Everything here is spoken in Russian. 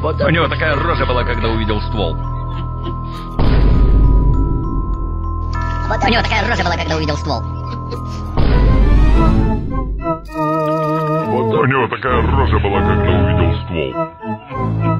У него такая рожа была, когда увидел ствол. У него такая рожа была, когда увидел ствол. У него такая рожа была, когда увидел ствол.